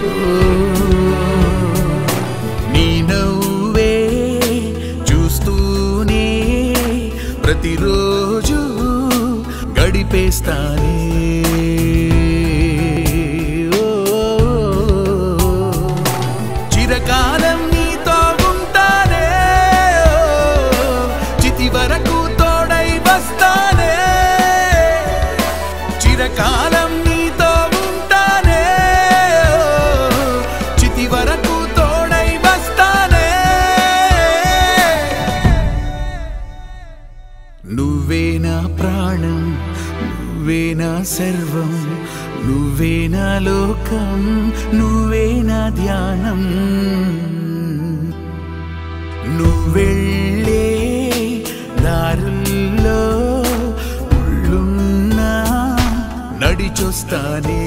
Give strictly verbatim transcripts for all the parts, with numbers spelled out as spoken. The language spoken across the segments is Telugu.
నీ నవ్వే చూస్తూనే ప్రతిరోజు గడిపేస్తానే చిరకాలం నీతో ఉంటానే చితి వరకు తోడై వస్తానే చిరకాలం నీతో ఉంటానే చితి వరకు తోడై వస్తానే నువ్వే నా ప్రాణం నువ్వే నా సర్వం నువ్వే నా లోకం నువ్వే నా ధ్యానం నువ్వెళ్ళే దారుల్లో ముళ్ళున్నా నడిచొస్తానే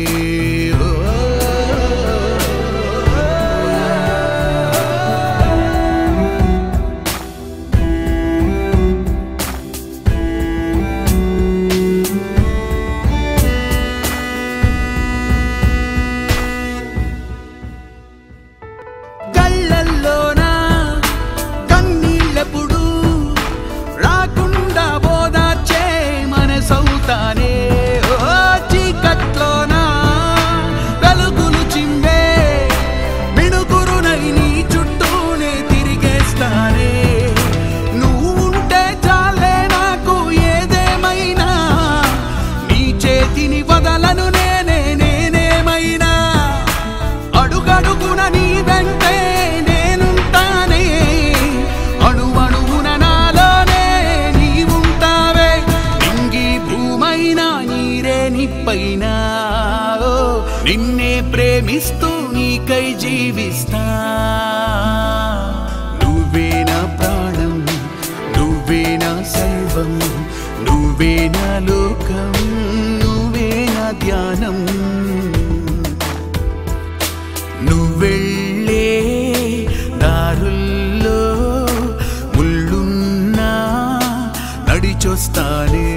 కళ్ళల్లోనా కన్నీళ్ళెప్పుడు రాకుండా బోదార్చే మనసవుతానే చీకట్లోనా వెలుగులు చిందే మిణుగురునై నీ చుట్టూనే తిరిగేస్తానే నువ్వు ఉంటే చాలే నాకు ఏదేమైనా నీ చేతిని వదలను నేనే నేనేమైనా అడుగడుగున నీ వెంటే నేనుంటానే అణువణువున నాలోనే నీవుంటావే నింగి భూమైనా నీరే నిప్పైనా నిన్నే ప్రేమిస్తూ నీకై జీవిస్తా నువ్వే నా ప్రాణం నువ్వే నా సర్వం నువ్వే నా లోకం నువ్వే నా ధ్యానం నువ్వెళ్ళే దారుల్లో ముళ్ళున్నా నడిచొస్తానే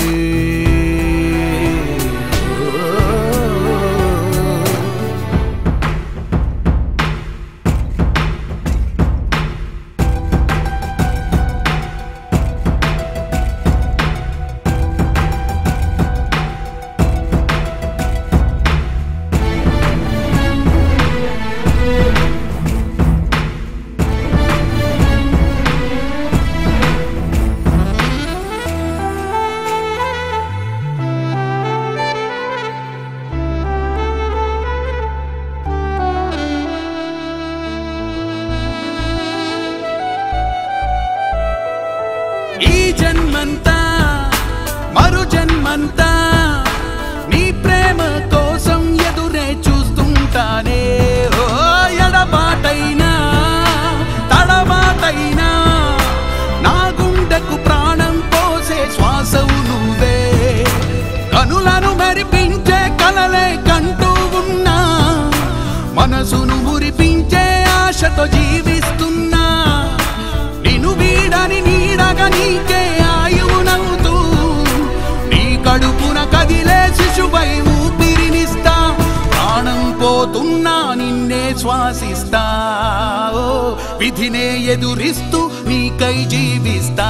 ఈ జన్మంతా మరు జన్మంతా నీ ప్రేమ కోసం ఎదురే చూస్తుంటానే ఓ ఎడబాటైనా తడబాటైనా నా గుండెకు ప్రాణం పోసే శ్వాసవు నువ్వే కనులను మెరిపించే కలలే కంటూ ఉన్నా మనసును మురిపించే ఆశతో జీవిస్తున్నా నిన్ను వీడని నీడగా నీకే ఆయువునవుతూ నీ కడుపున కదిలే శిశువై ఊపిరినిస్తా ప్రాణం పోతున్నా నిన్నే శ్వాసిస్తా ఓ విధినే ఎదురిస్తూ నీకై జీవిస్తా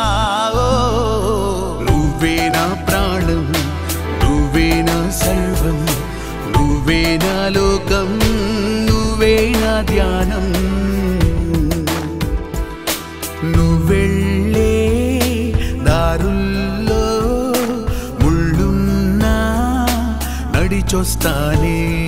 నువ్వే నా ప్రాణం నువ్వే నా సర్వం నువ్వే నా లోకం నువ్వే నా ధ్యానం నువ్వెళ్ళే దారుల్లో ముళ్ళున్నా నడిచొస్తానే